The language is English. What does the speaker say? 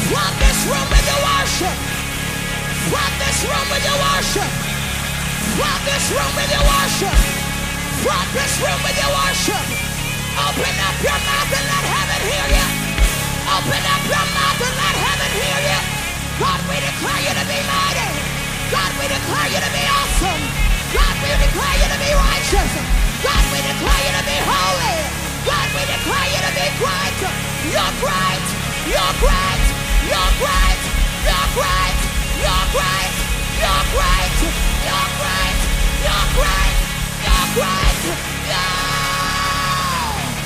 Flood this room with your worship. Flood this room with your worship. Flood this room with your worship. Flood this room with your worship. Open up your mouth and let heaven hear you. Open up your mouth and let heaven hear you. God, we declare you to be mighty. God, we declare you to be awesome. God, we declare you to be righteous. God, we declare you to be holy. God, we declare you to be great. You're great. You're great. You're great. You're great. You're great. You're great. You're great. You're great. You're great.